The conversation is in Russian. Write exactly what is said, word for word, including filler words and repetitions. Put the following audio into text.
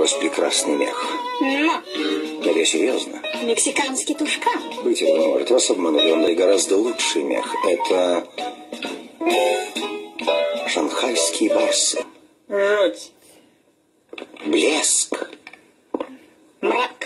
распрекрасный мех. Но. Это я серьезно. Мексиканский тушкан. Быть этого не может. Вас обманули. Он да и гораздо лучший мех. Это шанхайские барсы. Жуть. Блеск. Мрак.